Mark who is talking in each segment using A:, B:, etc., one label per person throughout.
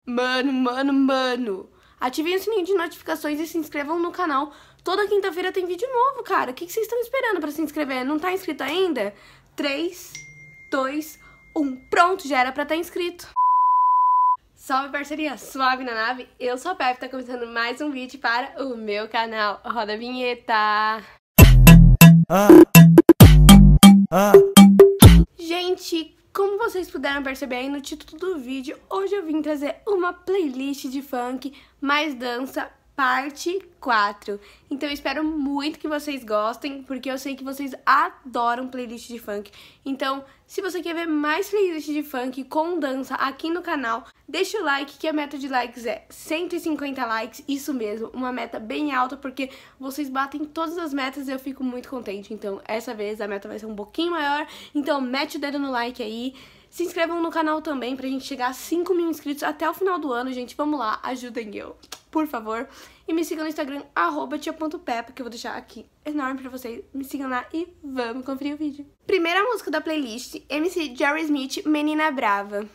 A: Mano. Ativem o sininho de notificações e se inscrevam no canal. Toda quinta-feira tem vídeo novo, cara. O que vocês estão esperando pra se inscrever? Não tá inscrito ainda? 3, 2, 1. Pronto, já era pra estar inscrito. Salve, parceria suave na nave. Eu sou a Pepe, tá começando mais um vídeo para o meu canal. Roda a vinheta. Gente, como vocês puderam perceber aí no título do vídeo, hoje eu vim trazer uma playlist de funk mais dança parte 4. Então eu espero muito que vocês gostem, porque eu sei que vocês adoram playlist de funk. Então, se você quer ver mais playlist de funk com dança aqui no canal, deixa o like, que a meta de likes é 150 likes, isso mesmo, uma meta bem alta, porque vocês batem todas as metas e eu fico muito contente. Então, essa vez a meta vai ser um pouquinho maior, então mete o dedo no like aí. Se inscrevam no canal também pra gente chegar a 5 mil inscritos até o final do ano, gente. Vamos lá, ajudem eu, por favor. E me sigam no Instagram, @tia.pepa, que eu vou deixar aqui enorme pra vocês. Me sigam lá e vamos conferir o vídeo. Primeira música da playlist, MC Jerry Smith, Menina Brava.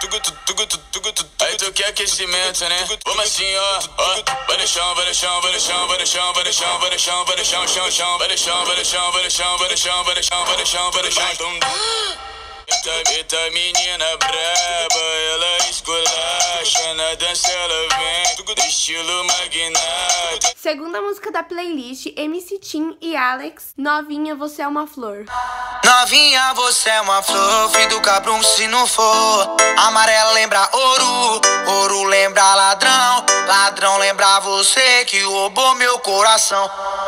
B: Aí tu quer aquecimento, né? Vamos assim, ó. Vai no chão, vai no chão, vai no chão, vai no chão, vai no chão, vai no chão, vai no chão, chão, chão, vai no chão, vai no chão, vai no chão, vai no chão, vai no chão, vai no chão, vai no chão. Eita menina braba, ela esculacha, na dança ela vem, estilo magnata.
A: Segunda música da playlist, MC Tim e Alex, Novinha, Você é uma Flor.
C: Novinha, você é uma flor, filho do cabrum se não for. Amarela lembra ouro, ouro lembra ladrão, ladrão lembra você que roubou meu coração.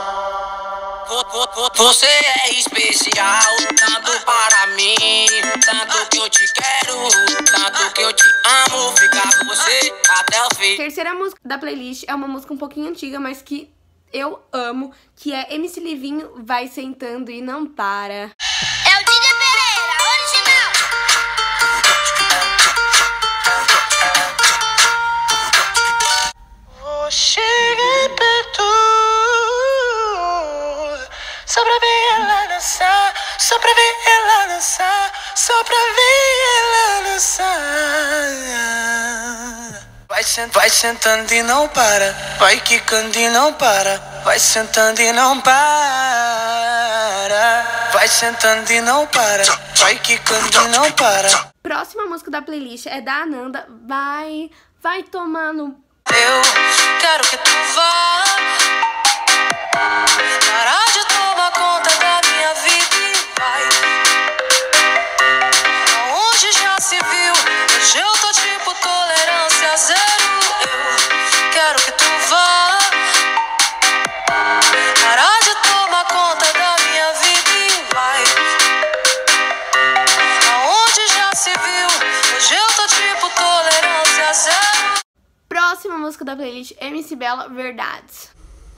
C: Você é especial, tanto para mim, tanto que eu te quero, tanto que eu te amo, ficar com você até o fim.
A: Terceira música da playlist é uma música um pouquinho antiga, mas que eu amo, que é MC Livinho, Vai Sentando e Não Para.
D: É o DJ Pereira, original.
C: Vou chegar perto, só pra ver ela dançar, só pra ver ela dançar, só pra ver ela dançar. Vai sentando e não para, vai quicando e não para, vai sentando e não para, vai sentando e não para, vai quicando e não para.
A: Próxima música da playlist é da Ananda, Vai Tomar no...
C: Eu quero que tu vá parar de tomar conta da minha vida e vai aonde já se viu. Hoje eu tô tipo tolerância zero. Eu quero que tu vá parar de tomar conta da minha vida e vai aonde já se viu. Hoje eu tô tipo tolerância zero.
A: Próxima música da playlist, MC Bella, Verdades.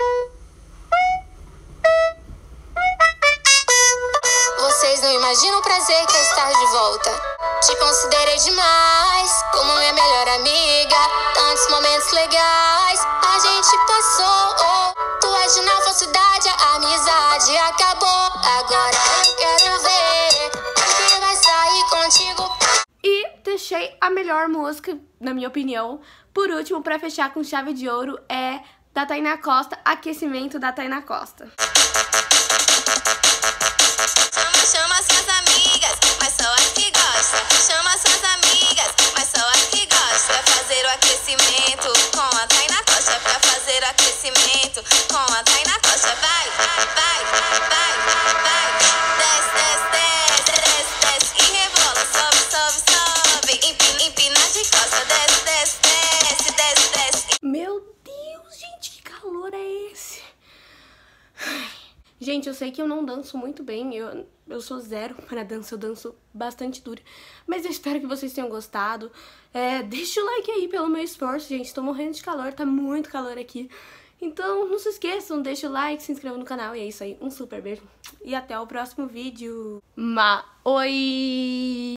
D: Vocês não imaginam o prazer que é estar de volta. Te considerei demais como minha melhor amiga. Tantos momentos legais a gente passou. Tu és de nova cidade, a amizade acabou. Agora eu quero ver o que vai sair contigo.
A: E deixei a melhor música, na minha opinião, por último, pra fechar com chave de ouro, é da Tainá Costa, Aquecimento, da Tainá Costa.
D: Chama suas amigas, mas só as que gostam. Chama suas amigas, mas só as que gostam. Pra fazer o aquecimento com a Tainá Costa. Pra fazer o aquecimento com a Tainá Costa. Vai, vai, vai, vai. Desce, desce, desce, desce, desce e rebola. Sobe, sobe, sobe. Empina de costa. Desce, desce, desce, desce, desce.
A: Meu Deus, gente, que calor é esse? Gente, eu sei que eu não danço muito bem, eu sou zero para dança, eu danço bastante dura. Mas eu espero que vocês tenham gostado. Deixa o like aí pelo meu esforço, gente, tô morrendo de calor, tá muito calor aqui. Então, não se esqueçam, deixa o like, se inscreva no canal e é isso aí. Um super beijo e até o próximo vídeo. Oi!